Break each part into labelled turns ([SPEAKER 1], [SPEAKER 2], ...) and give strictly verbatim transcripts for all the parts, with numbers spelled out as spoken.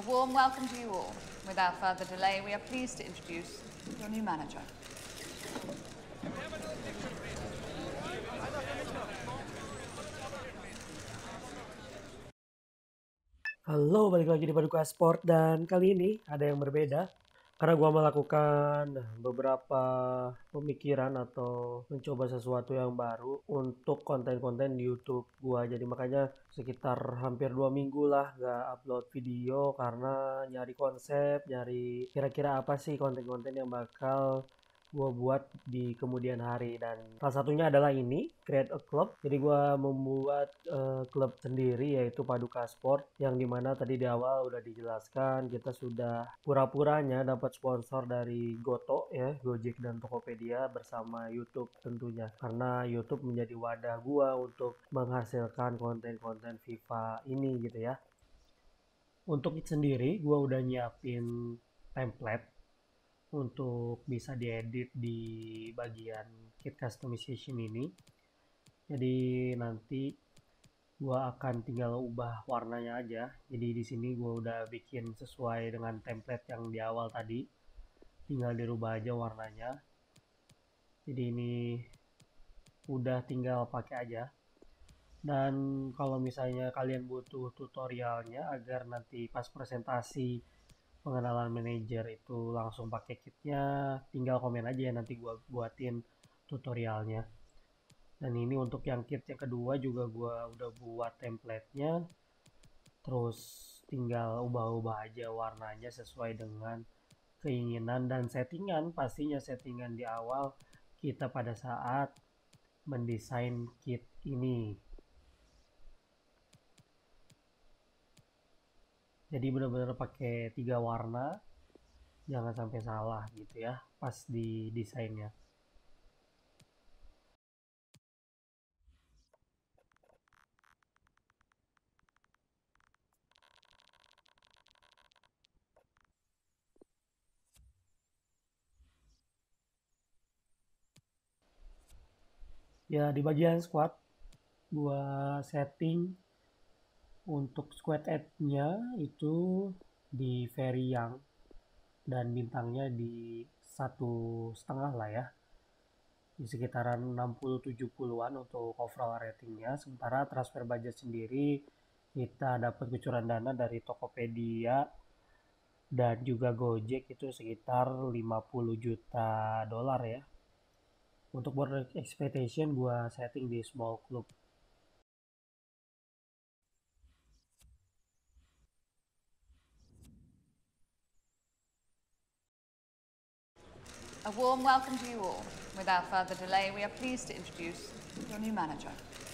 [SPEAKER 1] A warm welcome to you all. Without further delay, we are pleased to introduce your new manager.
[SPEAKER 2] Halo, balik lagi di Paduka Sport, dan kali ini ada yang berbeda karena gua melakukan beberapa pemikiran atau mencoba sesuatu yang baru untuk konten-konten di YouTube gua. Jadi makanya sekitar hampir dua minggu lah gak upload video karena nyari konsep, nyari kira-kira apa sih konten-konten yang bakal gue buat di kemudian hari. Dan salah satunya adalah ini, create a club. Jadi gue membuat uh, klub sendiri, yaitu Paduka Sport, yang dimana tadi di awal udah dijelaskan kita sudah pura-puranya dapat sponsor dari Goto ya, Gojek dan Tokopedia bersama YouTube tentunya, karena YouTube menjadi wadah gue untuk menghasilkan konten-konten FIFA ini gitu ya. Untuk itu sendiri gue udah nyiapin template untuk bisa diedit di bagian kit customization ini. Jadi nanti gua akan tinggal ubah warnanya aja. Jadi di sini gua udah bikin sesuai dengan template yang di awal tadi. Tinggal dirubah aja warnanya. Jadi ini udah tinggal pakai aja. Dan kalau misalnya kalian butuh tutorialnya agar nanti pas presentasi pengenalan manajer itu langsung pakai kitnya, tinggal komen aja ya, nanti gua buatin tutorialnya. Dan ini untuk yang kit yang kedua juga gua udah buat templatenya, terus tinggal ubah-ubah aja warnanya sesuai dengan keinginan dan settingan, pastinya settingan di awal kita pada saat mendesain kit ini. Jadi benar-benar pakai tiga warna, jangan sampai salah gitu ya pas di desainnya. Ya di bagian squad gua setting untuk squad add-nya itu di very young dan bintangnya di satu setengah lah ya, di sekitaran enam puluh tujuh puluhan untuk overall ratingnya. Sementara transfer budget sendiri kita dapat kucuran dana dari Tokopedia dan juga Gojek itu sekitar lima puluh juta dolar ya. Untuk board expectation gua setting di small club.
[SPEAKER 1] A warm welcome to you all. Without further delay, we are pleased to introduce your new manager.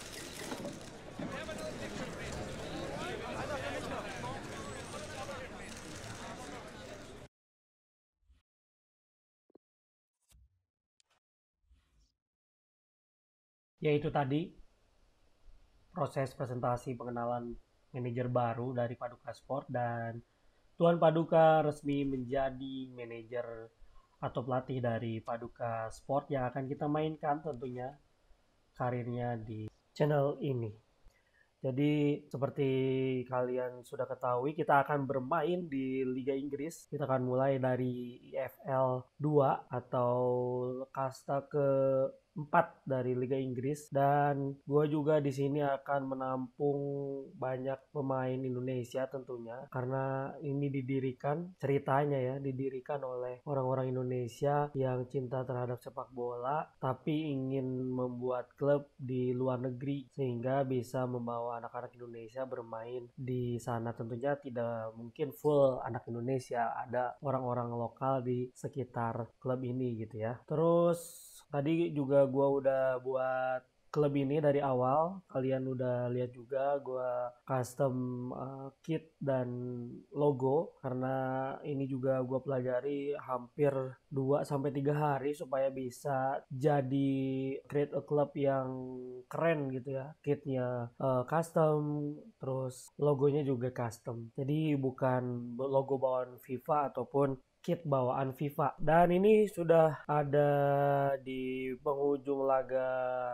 [SPEAKER 2] Yaitu tadi proses presentasi pengenalan manajer baru dari Paduka Sport, dan Tuan Paduka resmi menjadi manajer atau pelatih dari Paduka Sport yang akan kita mainkan tentunya karirnya di channel ini. Jadi seperti kalian sudah ketahui, kita akan bermain di Liga Inggris. Kita akan mulai dari E F L dua atau kasta ke empat dari Liga Inggris, dan gue juga di sini akan menampung banyak pemain Indonesia tentunya, karena ini didirikan ceritanya ya didirikan oleh orang-orang Indonesia yang cinta terhadap sepak bola tapi ingin membuat klub di luar negeri sehingga bisa membawa anak-anak Indonesia bermain di sana. Tentunya tidak mungkin full anak Indonesia, ada orang-orang lokal di sekitar klub ini gitu ya. Terus tadi juga gue udah buat klub ini dari awal. Kalian udah lihat juga gue custom uh, kit dan logo, karena ini juga gue pelajari hampir dua sampai tiga hari supaya bisa jadi create a club yang keren gitu ya. Kitnya uh, custom, terus logonya juga custom. Jadi bukan logo bawaan FIFA ataupun kit bawaan FIFA. Dan ini sudah ada di penghujung laga tur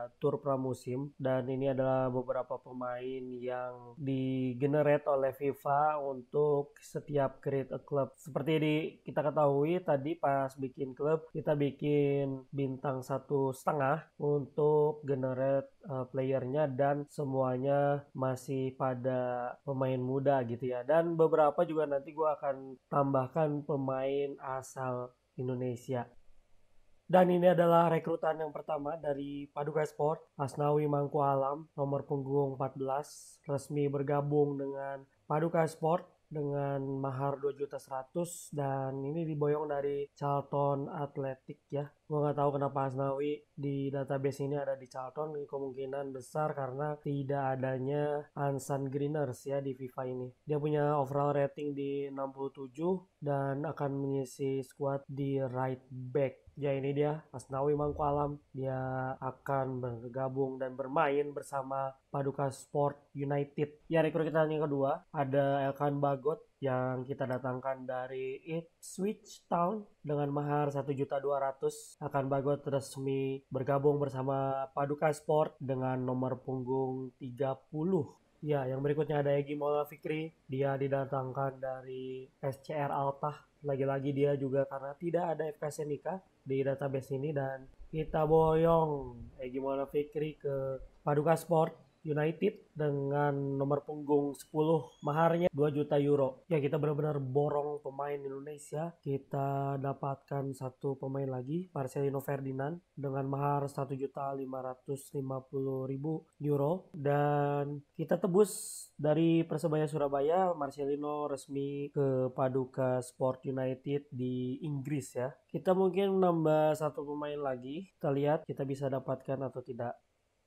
[SPEAKER 2] pramusim, dan ini adalah beberapa pemain yang di-generate oleh FIFA untuk setiap create a club. Seperti di kita ketahui tadi pas bikin klub, kita bikin bintang satu setengah untuk generate uh, playernya, dan semuanya masih pada pemain muda gitu ya. Dan beberapa juga nanti gue akan tambahkan pemain asal Indonesia. Dan ini adalah rekrutan yang pertama dari Paduka Sport, Asnawi Mangku Alam, nomor punggung empat belas, resmi bergabung dengan Paduka Sport dengan mahar dua juta seratus, dan ini diboyong dari Charlton Athletic ya. Gue nggak tahu kenapa Asnawi di database ini ada di Charlton, kemungkinan besar karena tidak adanya Ansan Greeners ya di FIFA ini. Dia punya overall rating di enam puluh tujuh dan akan mengisi squad di right back. Ya ini dia Asnawi Mangku Alam. Dia akan bergabung dan bermain bersama Paduka Sport United. Ya rekrut kita yang kedua ada Elkan Bagot yang kita datangkan dari Ipswich Town dengan mahar satu juta dua ratus. Elkan Bagot resmi bergabung bersama Paduka Sport dengan nomor punggung tiga puluh. Ya, yang berikutnya ada Egy Maulana Fikri. Dia didatangkan dari S C R Altah. Lagi-lagi dia juga karena tidak ada F K Senika di database ini, dan kita boyong Egy Maulana Fikri ke Paduka Sport United dengan nomor punggung sepuluh, maharnya dua juta euro. Ya kita benar-benar borong pemain Indonesia. Kita dapatkan satu pemain lagi, Marcelino Ferdinand dengan mahar satu juta lima ratus lima puluh ribu euro, dan kita tebus dari Persebaya Surabaya. Marcelino resmi ke Paduka Sport United di Inggris ya. Kita mungkin nambah satu pemain lagi. Kita lihat kita bisa dapatkan atau tidak.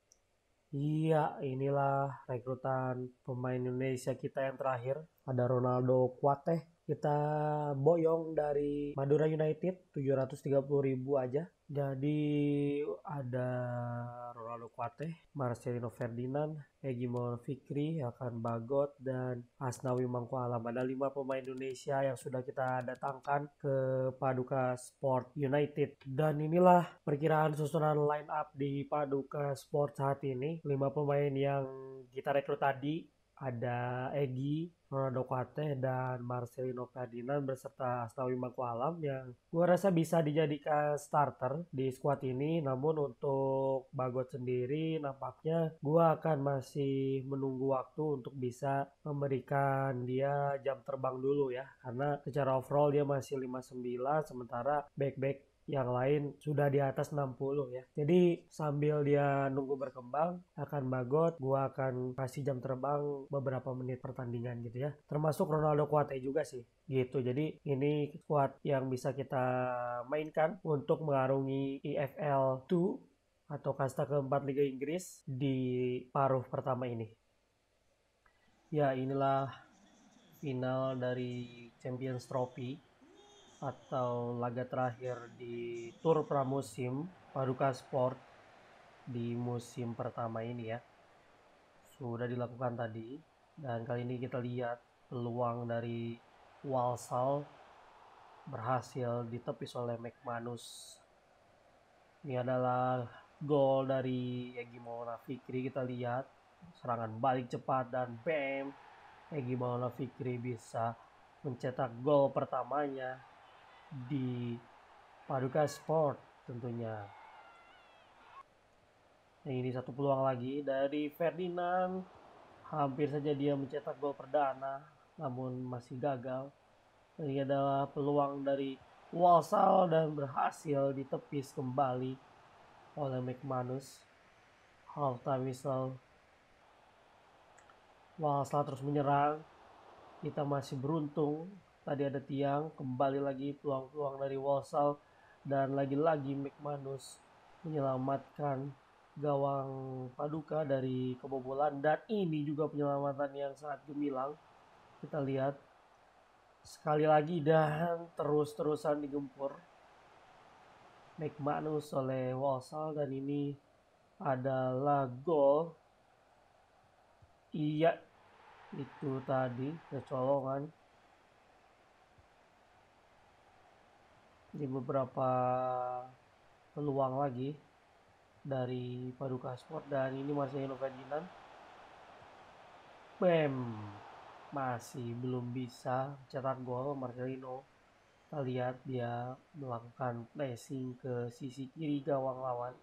[SPEAKER 2] Iya, inilah rekrutan pemain Indonesia kita yang terakhir. Ada Ronaldo Kuateh. Kita boyong dari Madura United tujuh ratus tiga puluh ribu aja. Jadi ada Ronaldo Kuateh, Marcelino Ferdinand, Egy Maulana Fikri, Elkan Bagot, dan Asnawi Mangku Alam. Ada lima pemain Indonesia yang sudah kita datangkan ke Paduka Sport United. Dan inilah perkiraan susunan line up di Paduka Sport saat ini. Lima pemain yang kita rekrut tadi ada Egy, Ronaldo Kuateh, dan Marcelino Ferdinand beserta Asnawi Mangku Alam yang gue rasa bisa dijadikan starter di squad ini. Namun untuk Bagot sendiri nampaknya gue akan masih menunggu waktu untuk bisa memberikan dia jam terbang dulu ya, karena secara overall dia masih lima puluh sembilan, sementara back-back yang lain sudah di atas enam puluh ya. Jadi sambil dia nunggu berkembang, akan Bagot gua akan kasih jam terbang beberapa menit pertandingan gitu ya. Termasuk Ronaldo Kuateh juga sih gitu. Jadi ini squad yang bisa kita mainkan untuk mengarungi E F L dua atau kasta keempat Liga Inggris di paruh pertama ini. Ya inilah final dari Champions Trophy atau laga terakhir di tur pramusim Paduka Sport di musim pertama ini ya. Sudah dilakukan tadi, dan kali ini kita lihat peluang dari Walsall berhasil ditepis oleh McManus. Ini adalah gol dari Egy Maulana Fikri. Kita lihat serangan balik cepat dan bam, Egy Maulana Fikri bisa mencetak gol pertamanya di Paduka Sport tentunya. Nah, ini satu peluang lagi dari Ferdinand. Hampir saja dia mencetak gol perdana, namun masih gagal. Ini adalah peluang dari Walsall dan berhasil ditepis kembali oleh McManus. Half time whistle. Walsall terus menyerang. Kita masih beruntung. Tadi ada tiang, kembali lagi peluang-peluang dari Walsall, dan lagi-lagi McManus menyelamatkan gawang Paduka dari kebobolan, dan ini juga penyelamatan yang sangat gemilang. Kita lihat sekali lagi dan terus-terusan digempur McManus oleh Walsall, dan ini adalah gol. Iya, itu tadi kecolongan. Di beberapa peluang lagi dari Paduka Sport, dan ini Marcelino Ferdinand. Bam, masih belum bisa cetak gol Marcelino. Kita lihat dia melakukan pressing ke sisi kiri gawang lawan.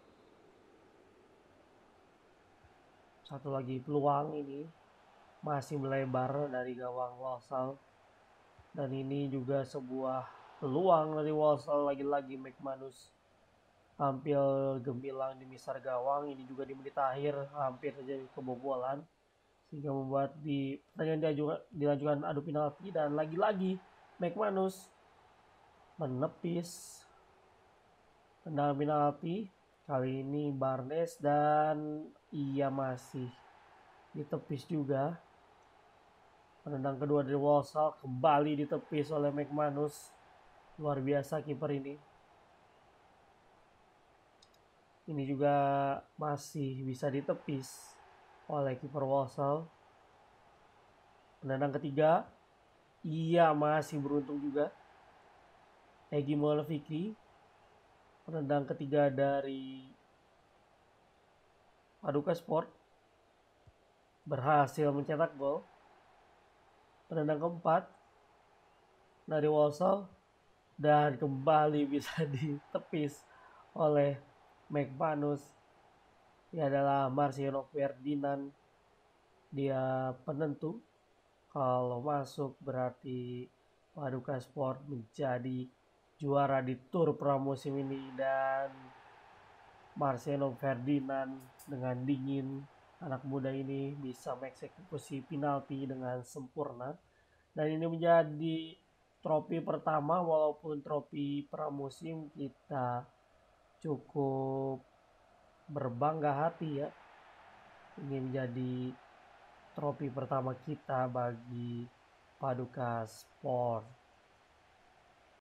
[SPEAKER 2] Satu lagi peluang, ini masih melebar dari gawang Walsall. Dan ini juga sebuah peluang dari Walsall, lagi-lagi McManus tampil gemilang di misar gawang. Ini juga di menit akhir hampir saja kebobolan, sehingga membuat di pertandingan dilanjutkan adu penalti, dan lagi-lagi McManus menepis tendangan penalti. Kali ini Barnes, dan ia masih ditepis juga. Penendang kedua dari Walsall kembali ditepis oleh McManus. Luar biasa kiper ini. Ini juga masih bisa ditepis oleh kiper Walsall. Penendang ketiga, ia masih beruntung juga. Egy Maulana Fikri, penendang ketiga dari Paduka Sport, berhasil mencetak gol. Penendang keempat dari Walsall, dan kembali bisa ditepis oleh McManus. Ini adalah Marcelino Ferdinand. Dia penentu. Kalau masuk berarti Paduka Sport menjadi juara di tur pramusim ini, dan Marcelino Ferdinand dengan dingin, anak muda ini bisa mengeksekusi penalti dengan sempurna. Dan ini menjadi trofi pertama, walaupun trofi pramusim kita cukup berbangga hati ya. Ini menjadi trofi pertama kita bagi Paduka Sport.